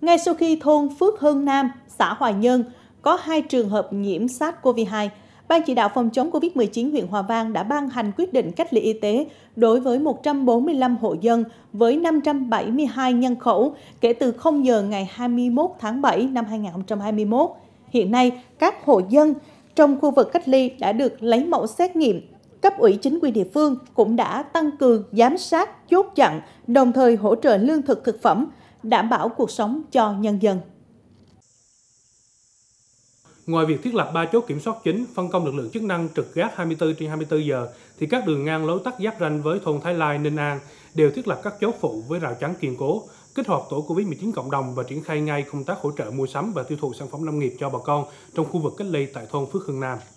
ngay sau khi thôn Phước Hưng Nam, xã Hoài Nhơn có 2 trường hợp nhiễm SARS-CoV-2. Ban chỉ đạo phòng chống Covid-19 huyện Hòa Vang đã ban hành quyết định cách ly y tế đối với 145 hộ dân với 572 nhân khẩu kể từ 0 giờ ngày 21 tháng 7 năm 2021. Hiện nay, các hộ dân trong khu vực cách ly đã được lấy mẫu xét nghiệm. Cấp ủy chính quyền địa phương cũng đã tăng cường giám sát, chốt chặn, đồng thời hỗ trợ lương thực thực phẩm, đảm bảo cuộc sống cho nhân dân. Ngoài việc thiết lập 3 chốt kiểm soát chính, phân công lực lượng chức năng trực gác 24/24 giờ, thì các đường ngang lối tắt giáp ranh với thôn Thái Lai, Ninh An đều thiết lập các chốt phụ với rào chắn kiên cố, kích hoạt tổ Covid-19 cộng đồng và triển khai ngay công tác hỗ trợ mua sắm và tiêu thụ sản phẩm nông nghiệp cho bà con trong khu vực cách ly tại thôn Phước Hưng Nam.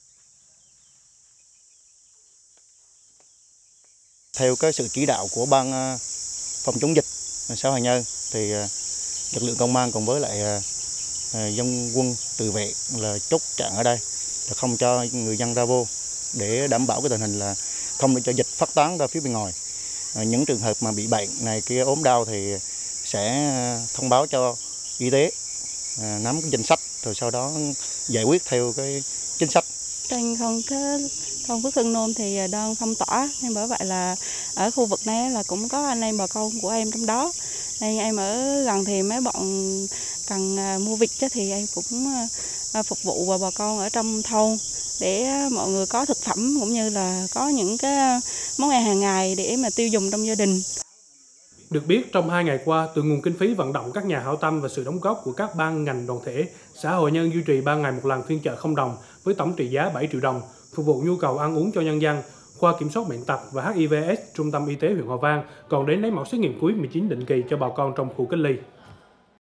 Theo cái sự chỉ đạo của ban phòng chống dịch xã Hoài Nhơn thì lực lượng công an cùng với lại dân quân tự vệ là chốt chặn ở đây, là không cho người dân ra vô để đảm bảo cái tình hình là không để cho dịch phát tán ra phía bên ngoài. Những trường hợp mà bị bệnh này kia ốm đau thì sẽ thông báo cho y tế nắm cái danh sách rồi sau đó giải quyết theo cái chính sách. Trên thôn Phước Hưng Nôm thì đang phong tỏa, nên bởi vậy là ở khu vực này là cũng có anh em bà con của em trong đó. Nên em ở gần thì mấy bọn cần mua vịt thì em cũng phục vụ bà con ở trong thôn để mọi người có thực phẩm cũng như là có những cái món ăn hàng ngày để mà tiêu dùng trong gia đình. Được biết, trong 2 ngày qua, từ nguồn kinh phí vận động các nhà hảo tâm và sự đóng góp của các ban ngành đoàn thể, xã Hoài Nhơn duy trì 3 ngày một lần phiên chợ không đồng với tổng trị giá 7 triệu đồng, phục vụ nhu cầu ăn uống cho nhân dân. Khoa kiểm soát bệnh tật và HIV/AIDS Trung tâm Y tế huyện Hòa Vang còn đến lấy mẫu xét nghiệm COVID-19 định kỳ cho bà con trong khu cách ly.